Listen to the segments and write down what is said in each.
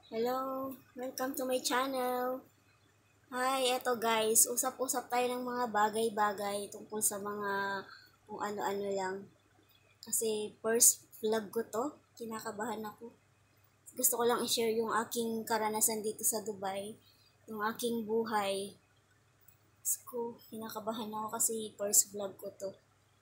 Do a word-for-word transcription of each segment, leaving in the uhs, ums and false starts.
Hello, welcome to my channel. Hi, eto guys, usap-usap tayo ng mga bagay-bagay tungkol sa mga kung ano-ano lang. Kasi first vlog ko to, kinakabahan ako. Gusto ko lang i-share yung aking karanasan dito sa Dubai, yung aking buhay. Ko, kinakabahan ako kasi first vlog ko to.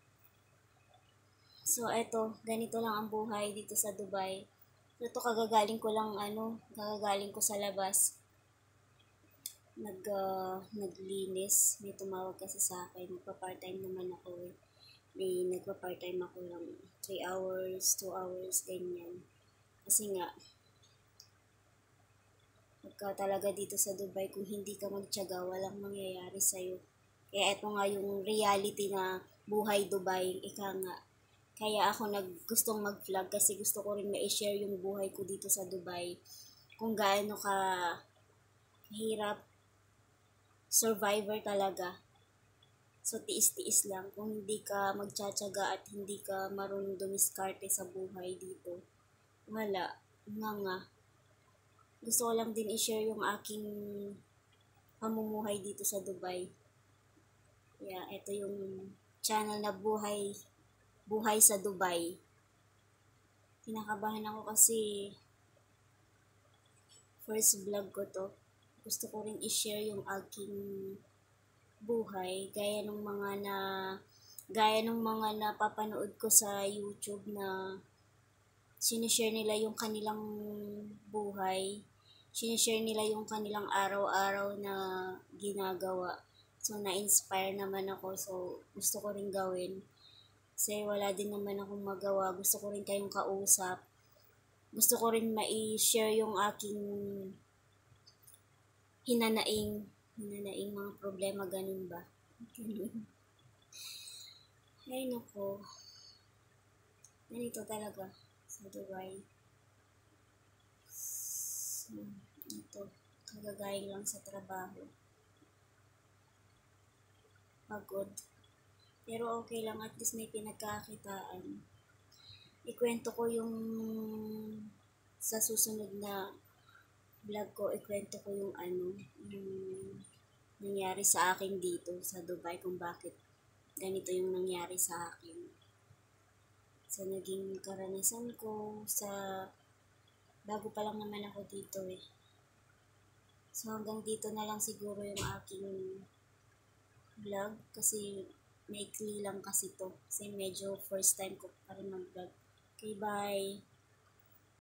So eto, ganito lang ang buhay dito sa Dubai. Ito kagagaling ko lang ano, kagagaling ko sa labas. nag uh, naglinis. May tumawag kasi sa akin. Nagpa-part-time naman ako eh. May nagpa-part-time ako lang three hours, two hours, ganyan. Kasi nga, pagka talaga dito sa Dubai, kung hindi ka magtiyaga, walang mangyayari sa'yo. Kaya ito nga yung reality na buhay Dubai, ika nga. Kaya ako nag gustong mag-vlog kasi gusto ko rin ma-share yung buhay ko dito sa Dubai. Kung gaano ka hirap, survivor talaga. So, tiis-tiis lang. Kung hindi ka magtsatsaga at hindi ka marunong dumiskarte sa buhay dito, wala. Nga nga. Gusto ko lang din i-share yung aking pamumuhay dito sa Dubai. Yeah, ito yung channel na buhay buhay sa Dubai. Kinakabahan ako kasi first vlog ko to. Gusto ko rin i-share yung aking buhay gaya ng mga na gaya ng mga napapanood ko sa YouTube na sinishare nila yung kanilang buhay, sinishare nila yung kanilang araw-araw na ginagawa. So, na-inspire naman ako. So, gusto ko rin gawin. Kasi wala din naman akong magawa. Gusto ko rin kayong kausap. Gusto ko rin ma-share yung aking hinanaing hinanaing mga problema, ganun ba? Ay, nako. Ganito talaga sa Dubai. So, ito. Kagagaling lang sa trabaho. Pagod. Pero okay lang, at least may pinagkakitaan. Ikwento ko yung sa susunod na vlog ko, ikwento ko yung ano, yung nangyari sa akin dito sa Dubai, kung bakit ganito yung nangyari sa akin. Sa naging karanasan ko, sa bago pa lang naman ako dito eh. So hanggang dito na lang siguro yung aking vlog kasi maikli lang kasi to. Kasi medyo first time ko pa rin mag-vlog. Okay, bye!